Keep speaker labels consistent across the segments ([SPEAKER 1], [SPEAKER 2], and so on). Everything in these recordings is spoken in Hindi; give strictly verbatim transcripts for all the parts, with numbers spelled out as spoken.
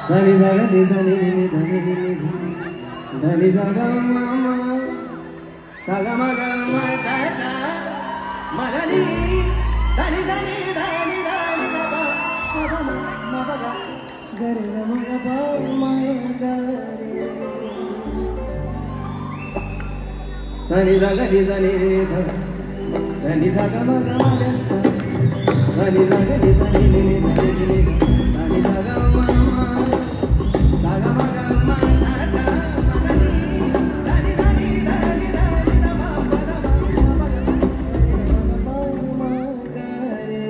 [SPEAKER 1] धनी सागा नी सनी नी धनी नी धनी सागा मामा सागा मगा मगा गा मगनी धनी धनी धनी धनी सागा मगा मगा गा गरे मगा बा माय गरे धनी सागा नी सनी नी धनी सागा मगा मगा सा धनी सागा नी सनी नी धनी नी धनी सागा मामा saga maga maga ga magani dani dani dani dani da ba ba da ba maga re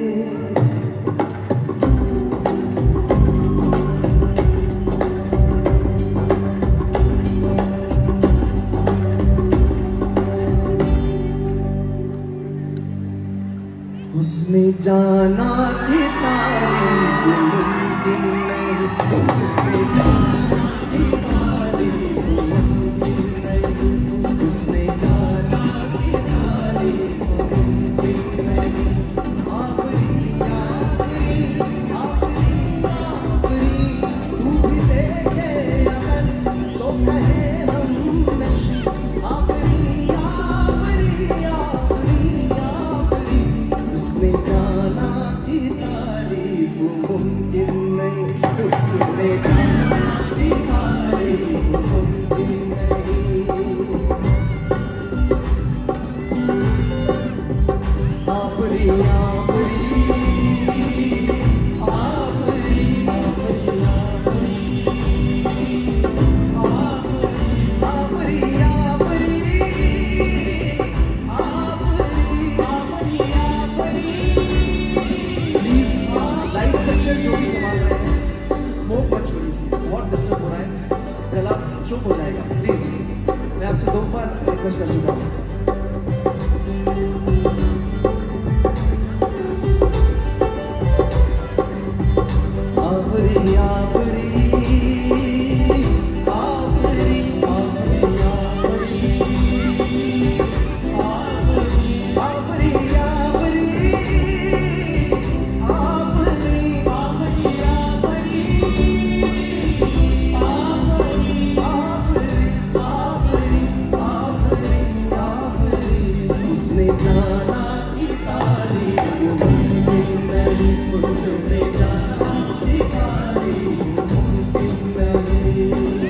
[SPEAKER 1] उसने जाना कि तारीफ मुमकिन नहीं उसने जाना कि तारीफ मुमकिन नहीं उसने जाना कि तारीफ मुमकिन नहीं आखिरी आखिरी आखिरी आखिरी तू भी देखे अगर तो कहे हम नशी आखिरी आखिरी आखिरी आखिरी उसने जाना कि तारीफ मुमकिन नहीं उसने जाना कि तारीफ मुमकिन नहीं आफरी आफरी आफरी आफरी आफरी आफरी लाइट सेक्शन जो भी संभाल रहे हैं स्मोक मत छोड़िए बहुत डिस्टर्ब हो रहा है गला चुप हो जाएगा प्लीज मैं आपसे दो बार रिक्वेस्ट कर चुका हूँ आफरी आफरी आफरी आफरी आफरी आफरी आफरी उसने जाना कि तारीफ मुमकिन नहीं उसने जाना कि तारीफ मुमकिन नहीं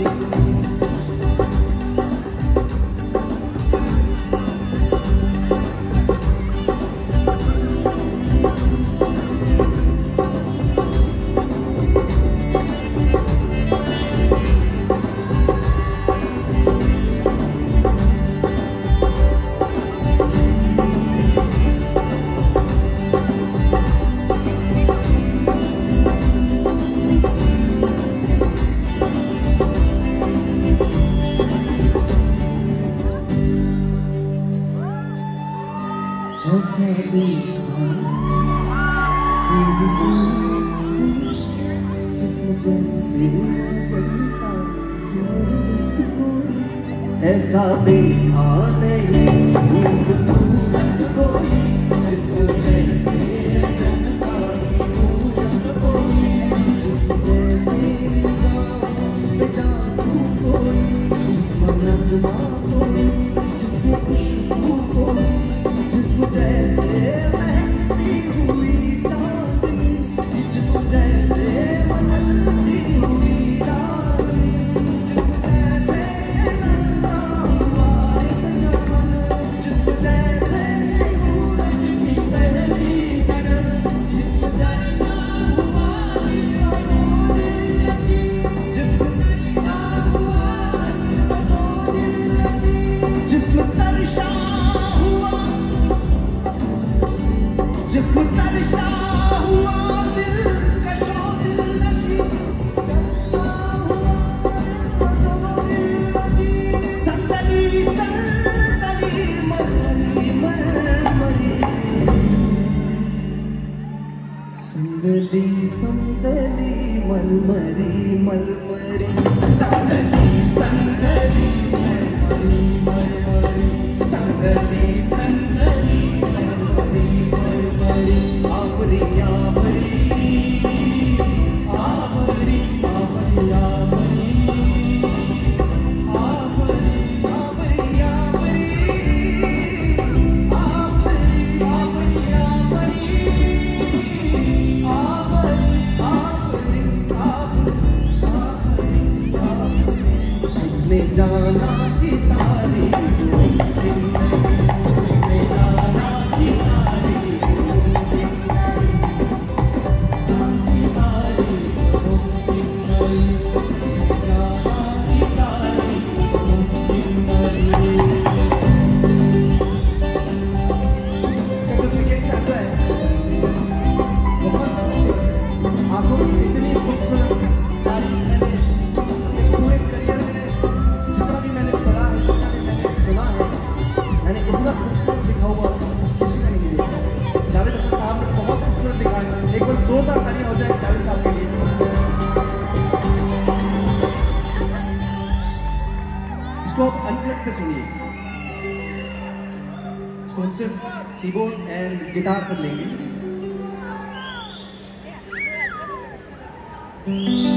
[SPEAKER 1] ऐसा देखा खूबसूरत जिस्म जैसे जलता तुझको ऐसा देखा नहीं खूबसूरत कोई जिस्म जैसे जलता तुझको जिस्म जैसे में जादू कोई जिस्म नगमा कोई जिस्म खुशबू कोई जैसे महकती हुई चांदनी जिसको जैसे बदलती हुई रानी जिसको जैसे नन्हा हुआ एक जवान जिसको जैसे सूरज की पहली किरण जिसको जैसा हुआ जिसको जैसा हुआ जिसको तरशा जिसको तरशा हुआ दिल कशो दिल नशी संदली संदली मरमरी मरमरी संदली संदली मरमरी मरमरी संदली संदली मरमरी मरमरी संदली संदली मरमरी मरमरी आफरी आफरी आफरी आफरी इसको आप अनप्लग पे सुनिए, इसको हम सिर्फ कीबोर्ड एंड गिटार पर लेंगे।